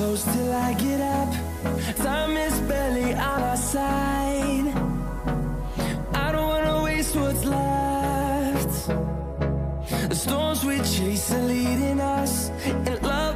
close till I get up. Time is barely on our side. I don't wanna waste what's left. The storms we chase are leading us, and love